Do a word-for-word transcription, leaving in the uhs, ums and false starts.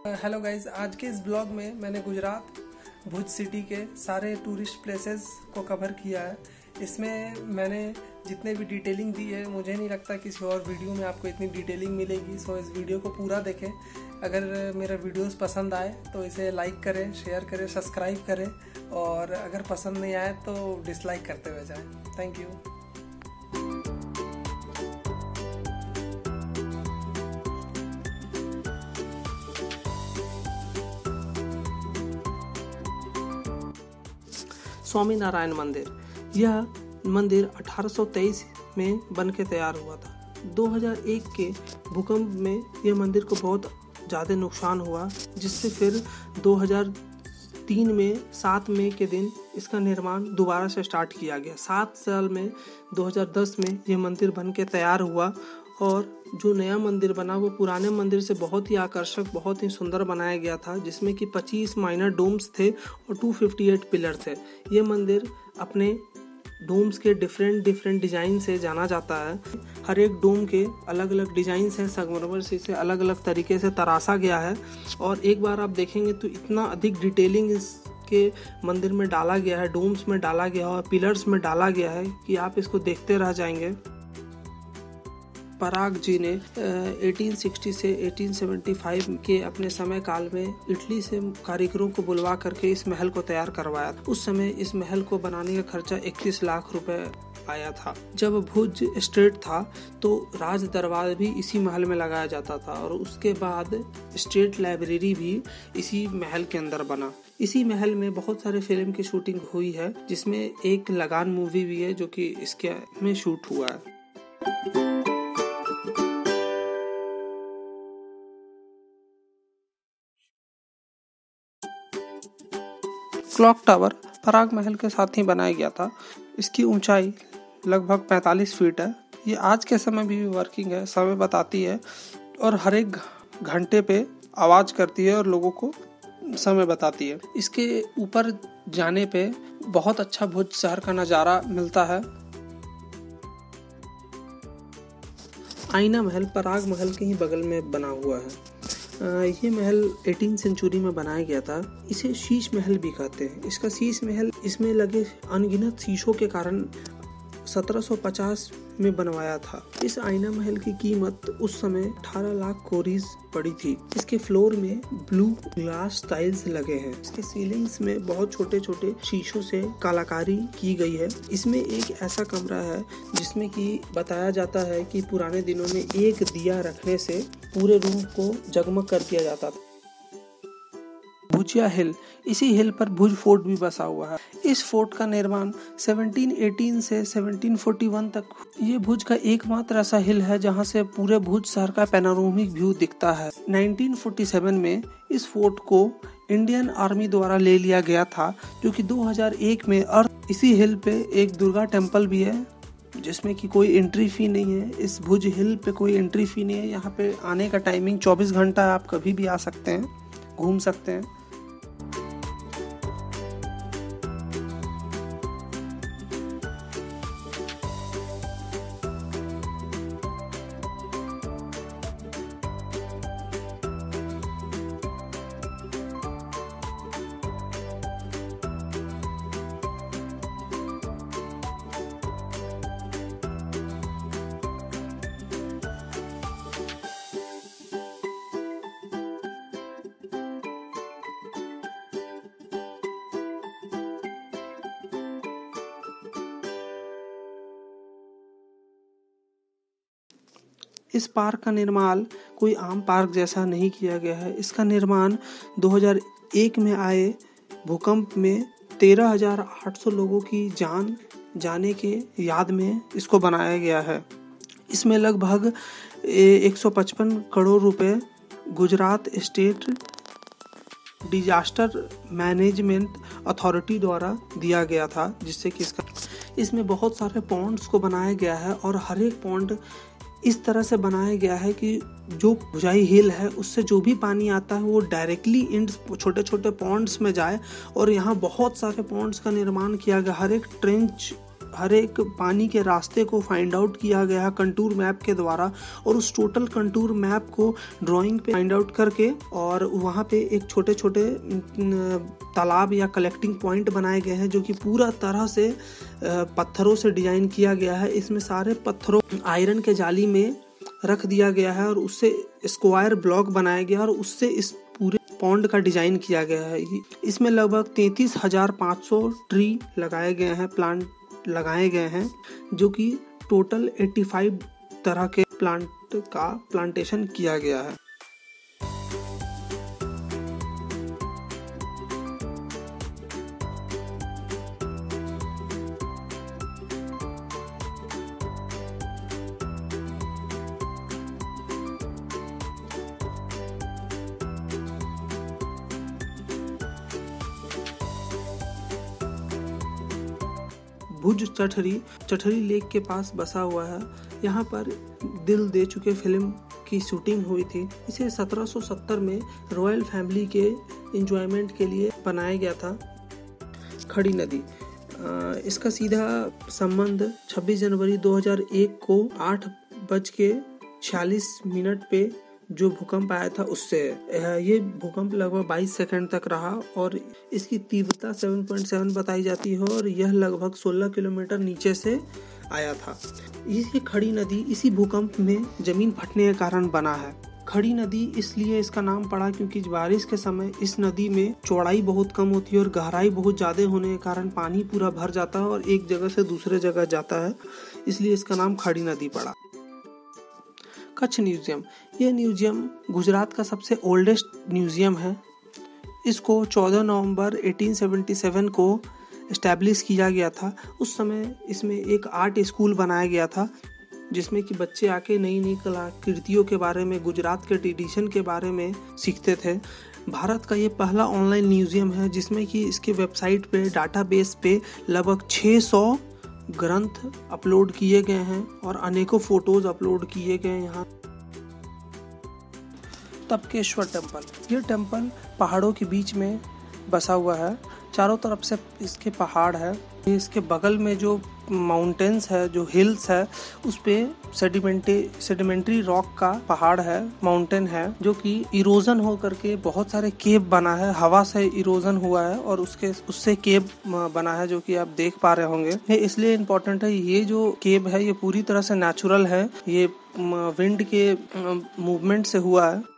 Hello guys, आज के इस ब्लॉग में मैंने गुजरात भुज सिटी के सारे टूरिस्ट प्लेसेस को कवर किया है। इसमें मैंने जितने भी डिटेलिंग दी है, मुझे नहीं लगता किसी और वीडियो में आपको इतनी डिटेलिंग मिलेगी। सो इस वीडियो को पूरा देखें। अगर मेरा वीडियोस पसंद आए तो इसे लाइक करें, शेयर करें, सब्सक्राइब करें, और अगर पसंद नहीं आए तो डिसलाइक करते हुए जाएं। Thank you. स्वामीनारायण मंदिर, यह मंदिर अठारह सौ तेईस में बन के तैयार हुआ था। दो हज़ार एक के भूकंप में यह मंदिर को बहुत ज़्यादा नुकसान हुआ, जिससे फिर दो हज़ार तीन में सात मई के दिन इसका निर्माण दोबारा से स्टार्ट किया गया। सात साल में दो हज़ार दस में यह मंदिर बन के तैयार हुआ, और जो नया मंदिर बना वो पुराने मंदिर से बहुत ही आकर्षक, बहुत ही सुंदर बनाया गया था, जिसमें कि पच्चीस माइनर डोम्स थे और दो सौ अट्ठावन पिलर थे। ये मंदिर अपने डोम्स के डिफरेंट डिफरेंट डिज़ाइन से जाना जाता है। हर एक डोम के अलग अलग डिज़ाइन हैं, संगमरमर से इसे अलग अलग तरीके से तराशा गया है। और एक बार आप देखेंगे तो इतना अधिक डिटेलिंग इसके मंदिर में डाला गया है, डोम्स में डाला गया है और पिलर्स में डाला गया है कि आप इसको देखते रह जाएंगे। पराग जी ने अठारह सौ साठ से अठारह सौ पचहत्तर के अपने समय काल में इटली से कारीगरों को बुलवा करके इस महल को तैयार करवाया। उस समय इस महल को बनाने का खर्चा इकतीस लाख रुपए आया था। जब भुज स्टेट था तो राज दरबार भी इसी महल में लगाया जाता था, और उसके बाद स्टेट लाइब्रेरी भी इसी महल के अंदर बना। इसी महल में बहुत सारे फिल्म की शूटिंग हुई है, जिसमें एक लगान मूवी भी है जो कि इसके में शूट हुआ है। क्लॉक टावर पराग महल के साथ ही बनाया गया था। इसकी ऊंचाई लगभग पैंतालीस फीट है। ये आज के समय भी वर्किंग है, समय बताती है और हर एक घंटे पे आवाज़ करती है और लोगों को समय बताती है। इसके ऊपर जाने पे बहुत अच्छा भुज शहर का नज़ारा मिलता है। आईना महल पराग महल के ही बगल में बना हुआ है। ये महल अठारहवीं सेंचुरी में बनाया गया था। इसे शीश महल भी कहते हैं। इसका शीश महल इसमें लगे अनगिनत शीशों के कारण सत्रह सौ पचास में बनवाया था। इस आईना महल की कीमत उस समय अठारह लाख कोरीज पड़ी थी। इसके फ्लोर में ब्लू ग्लास टाइल्स लगे हैं। इसके सीलिंग्स में बहुत छोटे छोटे शीशों से कलाकारी की गई है। इसमें एक ऐसा कमरा है जिसमें कि बताया जाता है कि पुराने दिनों में एक दिया रखने से पूरे रूम को जगमग कर दिया जाता था। भुजिया हिल, इसी हिल पर भुज फोर्ट भी बसा हुआ है। इस फोर्ट का निर्माण सत्रह सौ अठारह से सत्रह सौ इकतालीस तक। ये भुज का एकमात्र ऐसा हिल है जहां से पूरे भुज शहर का पैनोरामिक व्यू दिखता है। उन्नीस सौ सैंतालीस में इस फोर्ट को इंडियन आर्मी द्वारा ले लिया गया था, जो कि दो हज़ार एक में। और इसी हिल पे एक दुर्गा टेम्पल भी है, जिसमें कि कोई एंट्री फी नहीं है। इस भुज हिल पे कोई एंट्री फी नहीं है। यहाँ पे आने का टाइमिंग चौबीस घंटा है, आप कभी भी आ सकते हैं, घूम सकते हैं। इस पार्क का निर्माण कोई आम पार्क जैसा नहीं किया गया है। इसका निर्माण दो हज़ार एक में आए भूकंप में तेरह हज़ार आठ सौ लोगों की जान जाने के याद में इसको बनाया गया है। इसमें लगभग एक सौ पचपन करोड़ रुपए Gujarat state disaster management authority द्वारा दिया गया था, जिससे कि इसका इसमें बहुत सारे पॉन्ड्स को बनाया गया है, और हर एक पॉन्ड इस तरह से बनाया गया है कि जो भुजाई हिल है उससे जो भी पानी आता है वो डायरेक्टली इन छोटे छोटे पॉन्ड्स में जाए। और यहाँ बहुत सारे पॉन्ड्स का निर्माण किया गया। हर एक ट्रेंच हर एक पानी के रास्ते को फाइंड आउट किया गया है कंटूर मैप के द्वारा, और उस टोटल कंटूर मैप को ड्राइंग पे फाइंड आउट करके और वहाँ पे एक छोटे छोटे तालाब या कलेक्टिंग पॉइंट बनाए गए हैं जो कि पूरा तरह से पत्थरों से डिजाइन किया गया है। इसमें सारे पत्थरों आयरन के जाली में रख दिया गया है और उससे स्क्वायर ब्लॉक बनाया गया और उससे इस पूरे पॉन्ड का डिजाइन किया गया है। इसमें लगभग तैंतीस हजार पाँच सौ ट्री लगाए गए हैं, प्लांट लगाए गए हैं, जो कि टोटल पचासी तरह के प्लांट का प्लांटेशन किया गया है। भुज चठरी चठरी लेक के पास बसा हुआ है। यहाँ पर दिल दे चुके फिल्म की शूटिंग हुई थी। इसे सत्रह सौ सत्तर में रॉयल फैमिली के एंजॉयमेंट के लिए बनाया गया था। खड़ी नदी, इसका सीधा संबंध छब्बीस जनवरी दो हज़ार एक को आठ बज के छियालीस मिनट पे जो भूकंप आया था उससे है। ये भूकंप लगभग बाईस सेकंड तक रहा और इसकी तीव्रता सात पॉइंट सात बताई जाती है और यह लगभग सोलह किलोमीटर नीचे से आया था। ये खड़ी नदी इसी भूकंप में जमीन फटने के कारण बना है। खड़ी नदी इसलिए इसका नाम पड़ा क्योंकि बारिश के समय इस नदी में चौड़ाई बहुत कम होती है और गहराई बहुत ज्यादा होने के कारण पानी पूरा भर जाता है और एक जगह से दूसरे जगह जाता है, इसलिए इसका नाम खड़ी नदी पड़ा। कच्छ म्यूजियम, यह म्यूजियम गुजरात का सबसे ओल्डेस्ट म्यूजियम है। इसको चौदह नवंबर अठारह सौ सतहत्तर को एस्टैब्लिश किया गया था। उस समय इसमें एक आर्ट स्कूल बनाया गया था जिसमें कि बच्चे आके नई नई कलाकृतियों के बारे में, गुजरात के ट्रेडिशन के बारे में सीखते थे। भारत का ये पहला ऑनलाइन म्यूजियम है जिसमें कि इसके वेबसाइट पे, डाटाबेस पे लगभग छह सौ ग्रंथ अपलोड किए गए हैं और अनेकों फोटोज अपलोड किए गए यहाँ। तपकेश्वर टेम्पल, ये टेम्पल पहाड़ों के बीच में बसा हुआ है। चारों तरफ से इसके पहाड़ है। इसके बगल में जो माउंटेन्स है, जो हिल्स है, उस पे सेडिमेंट्री सेडिमेंट्री रॉक का पहाड़ है, माउंटेन है, जो कि इरोजन हो करके बहुत सारे केव बना है। हवा से इरोजन हुआ है और उसके उससे केव बना है जो कि आप देख पा रहे होंगे। ये इसलिए इम्पोर्टेंट है, ये जो केव है ये पूरी तरह से नेचुरल है, ये विंड के मूवमेंट से हुआ है।